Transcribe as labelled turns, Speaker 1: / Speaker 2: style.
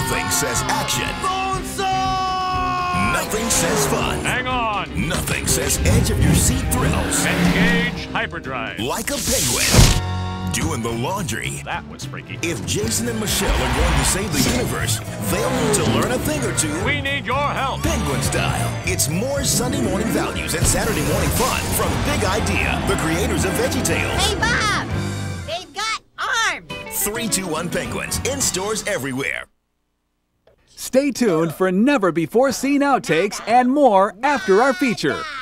Speaker 1: Nothing says action.
Speaker 2: Bonesaw!
Speaker 1: Nothing says fun.
Speaker 3: Hang on!
Speaker 1: Nothing says edge of your seat thrills.
Speaker 3: Engage hyperdrive.
Speaker 1: Like a penguin doing the laundry.
Speaker 3: That was freaky.
Speaker 1: If Jason and Michelle are going to save the universe, they'll need to learn a thing or two.
Speaker 3: We need your help.
Speaker 1: Penguin style. It's more Sunday morning values and Saturday morning fun from Big Idea, the creators of VeggieTales.
Speaker 4: Hey, Bob! They've got arms!
Speaker 1: 3, 2, 1 Penguins in stores everywhere.
Speaker 5: Stay tuned for never-before-seen outtakes and more after our feature.